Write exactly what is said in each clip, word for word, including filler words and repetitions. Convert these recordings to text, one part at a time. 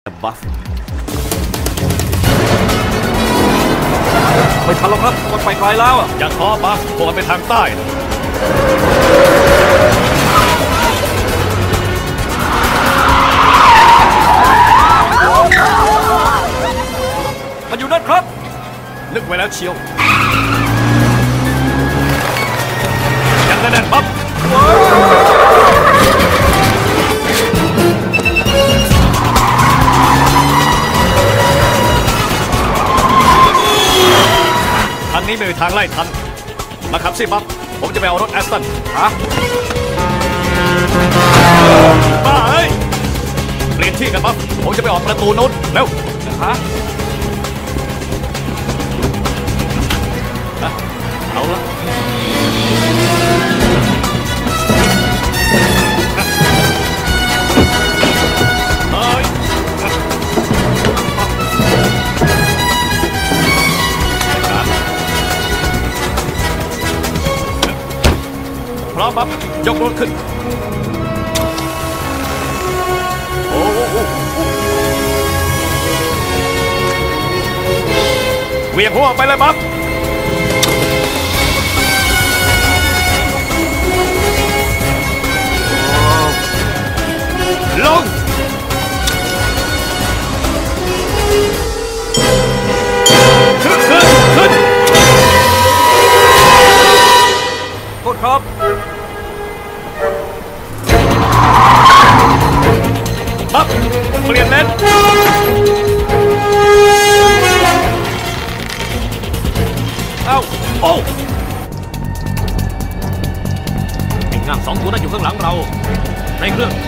บัฟไม่ทันหรอกครับมันไปไกลแล้วอ่ะอย่าท้อบัฟพวกมันไปทางใต้มันอยู่นั่นครับนึกไว้แล้วเชียวยังแน่นๆบัฟทางนี้ไม่มีทางไล่ทันมาขับสิบัฟผมจะไปเอารถแอสตันฮะบ้าเอ้ยเปลี่ยนที่กันบัฟผมจะไปออกประตูนู้นเร็วฮะเอาละพร้อมปั๊บยกรถขึ้นโอ้โหเวียงหัวไปเลยปั๊บลงขึ้นขึ้นขึ้นโทษครับปั๊บเปลี่ยนเลนเอ้าโอ้ไอ้ง่างสองตัวนั้นอยู่ข้างหลังเราในเครื่อง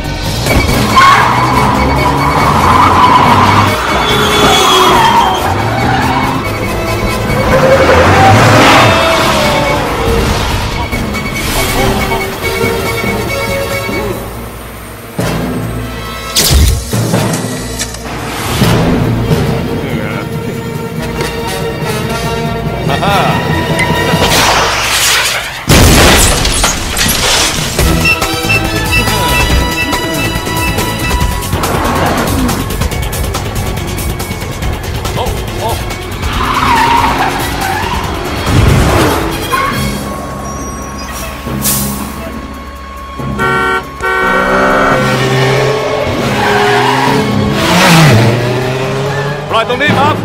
ตรงนี้ครับ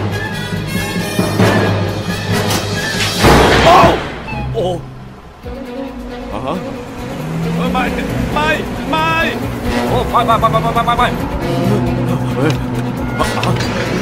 โอ้โอ้ฮะไม่ไม่ไม่โอ้ไปไปไปไปไปไปไป